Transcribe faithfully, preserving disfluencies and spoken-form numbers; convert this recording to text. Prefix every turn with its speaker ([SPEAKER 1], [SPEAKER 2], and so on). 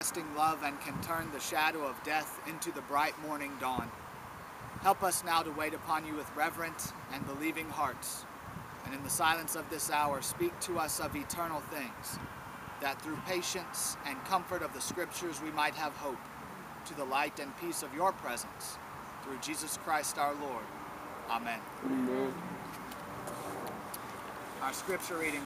[SPEAKER 1] everlasting love and can turn the shadow of death into the bright morning dawn. Help us now to wait upon you with reverent and believing hearts, and in the silence of this hour speak to us of eternal things, that through patience and comfort of the Scriptures we might have hope, to the light and peace of your presence, through Jesus Christ our Lord. Amen.
[SPEAKER 2] Amen.
[SPEAKER 1] Our scripture reading